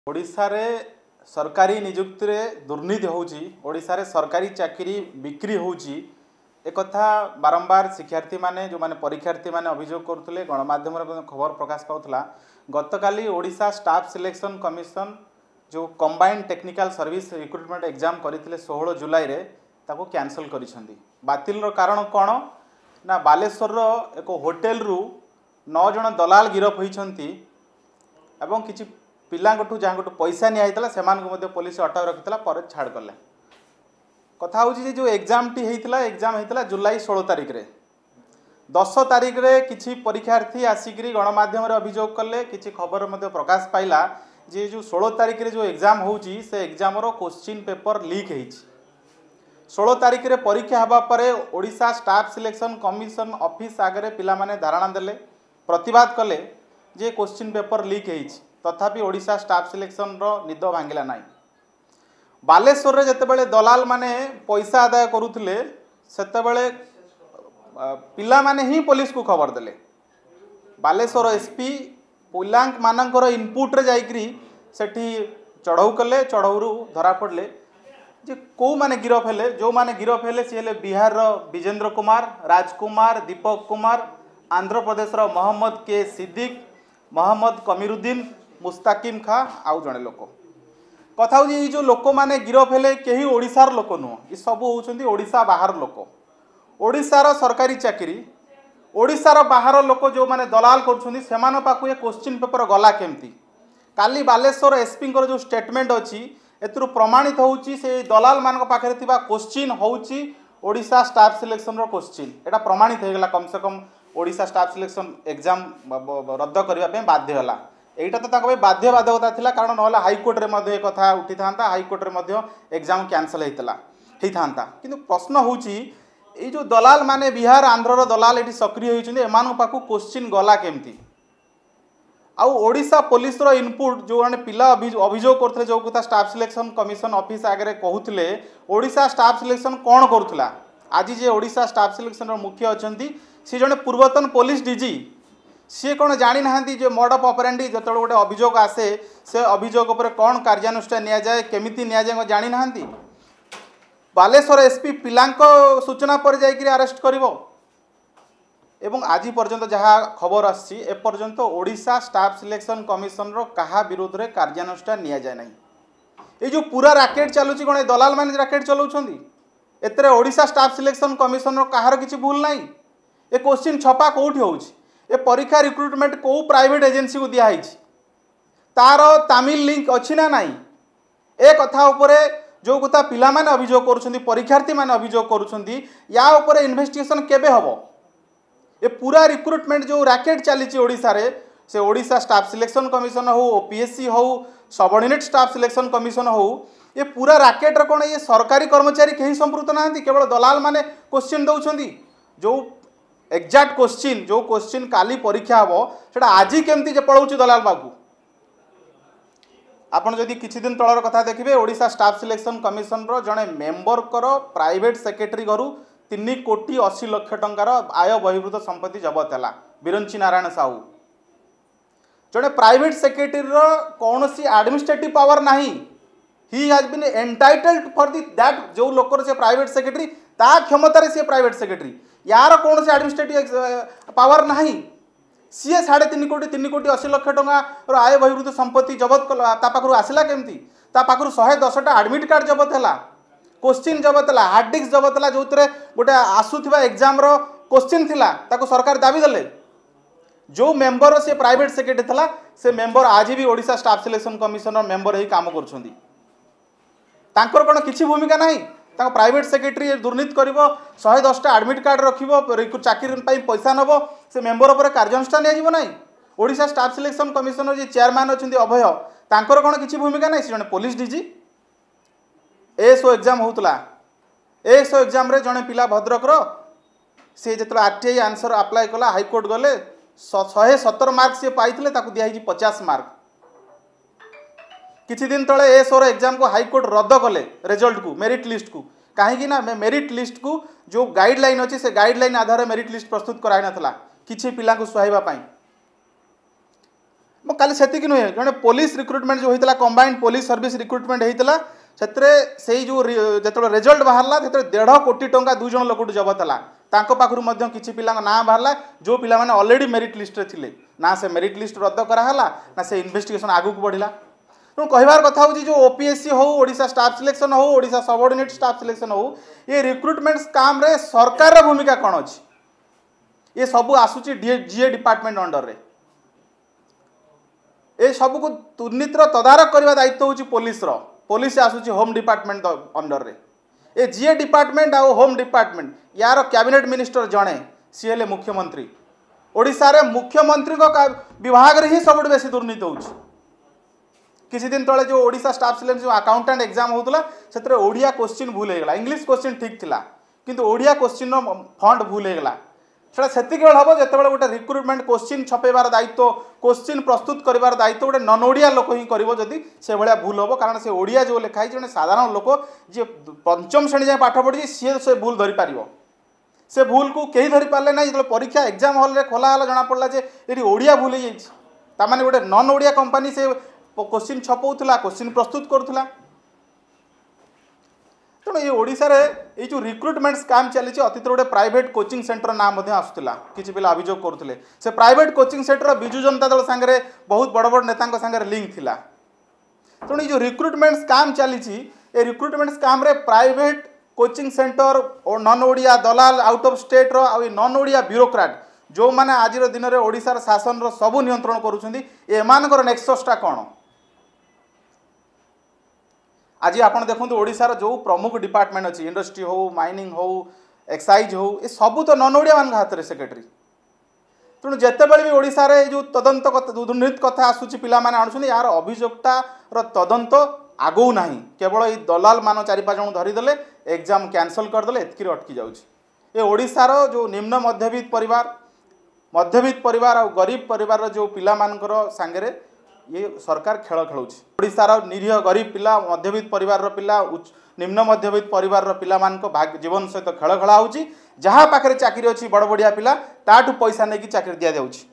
ओडिशा रे सरकारी नियुक्ति रे दुर्नीति होउची। ओडिशा रे सरकारी चाकरी बिक्री होउची। एक कथा बारंबार शिक्षार्थी माने जो माने परीक्षार्थी माने अभियोग करथुले गणमाध्यम रे खबर प्रकाश पाउथला। गतकाली ओडिशा स्टाफ सिलेक्शन कमिशन जो combined technical service recruitment exam करथिले 16 जुलाई रे ताको कैंसल करिसंदी। बातिल रो कारण कोन ना बालेश्वर रो एक होटल रु 9 जण दलाल गिरफ होइछंती एवं किछि पिलांगठू जहाँ पैसा निहला से पुलिस अटक रखी पर छाड़ कले। कथा हूँ जो एग्जाम टी एग्जाम होता जुलाई 16 तारिख रे 10 तारिख रे किछि परीक्षार्थी आसिक गणमाध्यम अभियोग कले। किछि खबर प्रकाश पाइला जे जो 16 तारिख रे जो एग्जाम होउची से एग्जाम रो क्वेश्चन पेपर लीक होइछि। 16 तारिख रे परीक्षा हवा परे Odisha staff selection commission office आगे पिला माने धारणा देले, प्रतिवाद कले जे क्वेश्चन पेपर लीक होइछि। तथापि ओडिशा स्टाफ सिलेक्शन रो निद भांगिला नाई। बालेश्वर रे जतेबेले दलाल माने पैसा आदाय करुथिले सेतेबेले पिला माने ही पुलिस को खबर देले। बालेश्वर एसपी पिलांक मानकर इनपुट रे जाइकरी सेठी चढ़ऊ कले। चढ़ऊ धरा पड़ले जे को माने गिरफ हेले। जो माने गिरफ हेले सी हेले बिहार रो विजेंद्र कुमार, राजकुमार, दीपक कुमार, आंध्र प्रदेश रो मोहम्मद के सिद्दीक, मोहम्मद कमीरुद्दीन, मुस्ताकिम खा आउ जड़े लोक। कथा हूँ ये जो लोक मैंने गिरफ हेले कहीं ओडिशार लोक नुह, ये सब होउछंती ओडिशा बाहर लोक। ओडिशार सरकारी चाकरी ओडिशार बाहर लोक जो माने दलाल करछंती सेमान पाखु ये क्वेश्चन पेपर गला केमती। काली बालेश्वर एसपी जो स्टेटमेंट अच्छी एतरु प्रमाणित होउची से दलाल मान पाखे थिबा क्वेश्चन होउची ओडिशा स्टाफ सिलेक्शन रो क्वेश्चन। एटा प्रमाणित हो गला। कम से कम ओडिशा स्टाफ सिलेक्शन एग्जाम रद्द करने बाध्य होला। एटा तो बाध्य बाधकता थिला कारण ना हाईकोर्ट रे कथा उठी था। हाईकोर्ट रे एग्जाम कैंसल होता किंतु प्रश्न होउची ये जो दलाल माने बिहार आंध्र दलाल ये सक्रिय होइछन्ती एमान पाखु क्वेश्चन गला केमती। आउ ओडिशा पुलिस रो इनपुट जो माने पिला अभियोग करथले जो कथा स्टाफ सिलेक्शन कमिशन ऑफिस आगे कहूले ओडिशा स्टाफ सिलेक्शन कौन करुला। आज जे ओडिशा स्टाफ सिलेक्शन रो मुख्य अछंती सी जने पूर्वतन पुलिस डीजी सी कौन जानी ना जो मोड ऑफ ऑपरेंडी जो गोटे अभियोग आसे से अभियोग उपर कौन कार्यानुष्ठान नि जाए केमिति नि जाए जानी ना। बालेश्वर एसपी पिलांको सूचना पर जाइकरी अरेस्ट करिवो एवं आज पर्यंत जहाँ खबर आसी एपर्यंत ओडिशा स्टाफ सिलेक्शन कमिशन रो कहा विरोध रे कार्यानुष्ठान नि जाए नहीं। ये जो पूरा राकेट चलुची कौन दलाल माने राकेट चलाउछंती एतरे ओडिशा स्टाफ सिलेक्शन कमिशन रो कहार किछि भूल नहीं। ए क्वेश्चन छपा कोठी होउची ए परीक्षा रिक्रुटमेंट को प्राइवेट एजेंसी को दिया तार तामिल लिंक अच्छी ना नाई। ए कथा उपरे जो कथा पिला माने अभियोग करुछंती परीक्षार्थी माने अभियोग करुछंती या उपरे इन्वेस्टिगेशन केबे हबो। ए पूरा रिक्रुटमेंट जो रैकेट चली ओडिशा रे से ओडिशा स्टाफ सिलेक्शन कमिशन हो, ओपीएससी हो, सबऑर्डिनेट स्टाफ सिलेक्शन कमिशन हो, ये पूरा रैकेट रे कोन ये सरकारी कर्मचारी कहीं संपृक्त नाहंती केवल दलाल माने क्वेश्चन दउछंती। जो एक्जाक्ट क्वेश्चन जो क्वेश्चन काली परीक्षा हम से आज केमती पलाऊँ दलाल बाबू। आपन जदि किछि दिन तलर कथा देखिए ओडिशा स्टाफ सिलेक्शन कमिशन रो जड़े मेंबर कर प्राइवेट सेक्रेटरी घर 3 कोटी 80 लाख टंकार आय बहिर्भूत संपत्ति जबत है। बिरंची नारायण साहू जड़े प्राइवेट सेक्रेटरी रो कौन सी एडमिनिस्ट्रेटिव पावर नहीं। He has been entitled for that जो लोकर से प्राइवेट सेक्रेटरी ता क्षमतार से प्राइवेट सेक्रेटरी यार कौन से एडमिनिस्ट्रेटिव पावर नहीं। सी 3.5 कोटी 3 कोटी 80 लाख टंकार आय बहिर्भूत संपत्ति जबत कला पाखु आसला केमती। पाखु 110टा एडमिट कार्ड जबत है, क्वेश्चन जबत है, हार्ड डिस्क जबत है जो गोटे आसुवा एग्जाम रो क्वेश्चन थिला ताको सरकार दाबी देले। जो मेंबर से प्राइवेट सेक्रेटरी थिला से मेंबर आज भी Odisha staff selection commission member ही काम करछंती। तांकर कोन किछि भूमिका नहीं। प्राइवेट सेक्रेटरी दुर्नीति कर 110टा एडमिट कार्ड रखिबो चाकरी पैसा नब से मेंबर पर कार्यानुष्ठान निया ना। ओडिशा स्टाफ सिलेक्शन कमिशन जो चेयरमैन अच्छे अभय तांकर कौन किसी भूमिका नहीं। जड़े पुलिस डीजी एएसओ एग्जाम होता एएसओ एग्जाम रे जड़े पिला भद्रक सी जो आरटीआई आंसर अप्लाई कला हाईकोर्ट गले 117 मार्क सी पाई दिखाई 50 मार्क। किछि दिन तले एएसओ एग्जाम को हाईकोर्ट रद्द कले रिजल्ट को मेरिट लिस्ट को कहीं ना मेरिट लिस्ट को जो गाइडलाइन अच्छी से गाइडलाइन आधार मेरिट लिस्ट प्रस्तुत कराई नथला किछि पिला को सुहाइबा पाई। मो खाली सेतिक नुहे जड़े पुलिस रिक्रुटमेंट जो होता कंबाइंड पुलिस सर्विस रिक्रुटमेंट होता से जो जो रिजल्ट बाहरला 1.5 कोटी टंका 2 जन लोक जबत है पाखु किसी पिला ना बाहरला जो पिला माने ऑलरेडी मेरिट लिस्ट रे थिले ना से मेरिट लिस्ट रद्द कराला ना से इन्वेस्टिगेशन आगू को बढ़ला। तेणु कहबार कथा हूँ जो ओपीएससी हो ओडिशा स्टाफ सिलेक्शन हो ओडिशा सबऑर्डिनेट स्टाफ सिलेक्शन हो ये रिक्रुटमेंट स्काम रे सरकार भूमिका कौन अच्छी ये सब आसूची जीए डिपार्टमेंट अंडर रे ये सब को दुर्नीतिर तदारक करने दायित्व हूँ पुलिस आसूची होम डिपार्टमेंट अंडर रे ये जीए डिपार्टमेंट आ होम डिपार्टमेंट यार कैबिनेट मिनिस्टर जड़े सी हेले मुख्यमंत्री ओडिशा रे मुख्यमंत्री विभाग रे ही सब बेसी दुर्नीति हो किसी दिन तले जो ओडिशा स्टाफ सिलेक्शन जो अकाउंटेंट एग्जाम होता से ओडिया क्वेश्चन भूल होगा इंग्लिश क्वेश्चन ठीक थिला किंतु ओडिया क्वेश्चन फंड भूल होगा से हम जो गोटे रिक्रुटमेंट क्वेश्चन छपेबार दायित्व क्वेश्चन प्रस्तुत करार दायित्व गोटे नन ओडिया लोक ही करी से भाया भूल हम कारण से ओडिया जो लिखाई जड़े साधारण लोक जी पंचम श्रेणी जाए पाठ पढ़ी सी से भूल धरी पार से भूल को कहीं धरी पारे ना जो परीक्षा एग्जाम हॉल रे खोला जना पड़ा जे ये ओडिया भूल हो गोटे नन ओडिया कंपनी से क्वेश्चन छपाऊला क्वेश्चन प्रस्तुत करूला। तेणु ये ओडिशा रे ये जो रिक्रुटमेंट स्काम चली अतीत गोटे प्राइवेट कोचिंग सेंटर नाम आसूला किसी पिला अभियोग करुले से private coaching centre Biju Janata Dal सांगे बहुत बड़ बड़ नेता सांगे लिंक थिला। तेणु जो रिक्रुटमेंट स्काम चली रिक्रुटमेंट स्काम रे प्राइवेट कोचिंग सेंटर और नन ओडिया दलाल आउट ऑफ स्टेट रो नन ओडिया ब्यूरोक्राट जो माने आज दिन में ओडिशार शासन रो सबु नियंत्रण करुछंदी एमानकर नेक्ससटा कौन आज आपड़ देखते ओडिशार जो प्रमुख डिपार्टमेंट अच्छी इंडस्ट्री हो माइनिंग हो एक्साइज हो ये सबू तो नन ओडिया मान हाथ में सेक्रेटरी। तेणु जितेबाला भी ओडिशार जो तदंत दुर्नीति कथा आसूची पिला माने आणुछंदी यार अभियोगतार तदंत आगौ ना केवल ये दलाल मान 4-5 जन धरीदेले एग्जाम कैंसल करदे एतकी अटकी जाऊँगी। ये ओडिशार जो निम्न मध्यवित्त परिवार और गरीब परिवार जो पिला मानकर सांगरे ये सरकार खेल खेलुछि। ओडिशार निरीह गरीब पिला मध्यवित्त परिवार पिला निम्न मध्यवित्त परिवार पिला भाग्य जीवन सहित खेल खेला होछि जहाँ पाखे चाकरी अच्छी बड़ बड़िया पिला ताठू पैसा नहीं चाकरी दि जाउछि।